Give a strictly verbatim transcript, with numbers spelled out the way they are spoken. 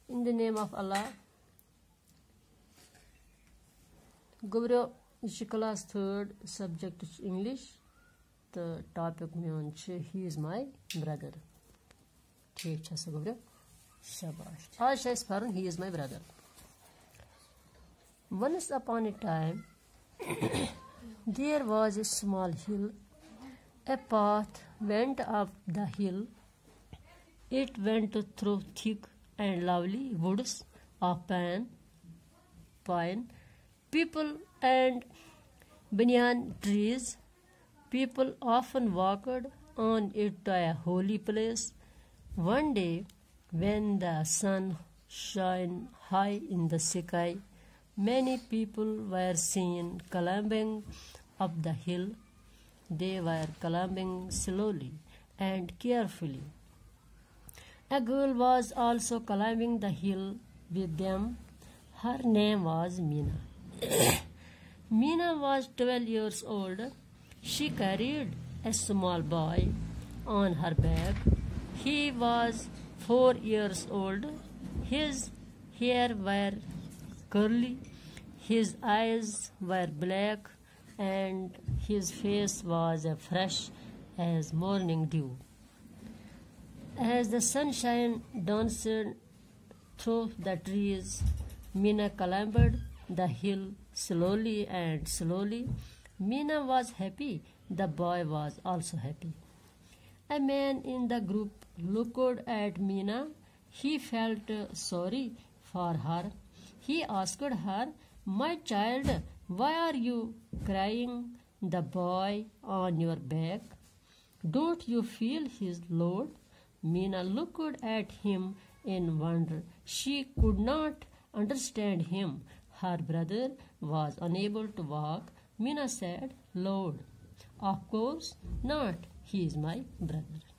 In the name of Allah. Gobro, this is class third, subject is English. The topic meon he is my brother. ठीक है सब गबरो शाबाश आज है स्परन he is my brother. Once upon a time there was a small hill. A path went up the hill. It went through thick and lovely woods of pine, pine, people and banyan trees. People often walked on it to a holy place. One day, when the sun shone high in the sky, many people were seen climbing up the hill. They were climbing slowly and carefully. A girl was also climbing the hill with them. Her name was Mina. Mina was twelve years old. She carried a small boy on her back. He was four years old. His hair were curly, his eyes were black, and his face was as fresh as morning dew. As the sunshine danced through the trees, Mina climbed the hill slowly and slowly. Mina was happy. The boy was also happy. A man in the group looked at Mina. He felt sorry for her. He asked her, "My child, why are you crying? The boy on your back, don't you feel his load?" Mina looked at him in wonder. She could not understand him. Her brother was unable to walk. Mina said, "Lord, of course not. He is my brother."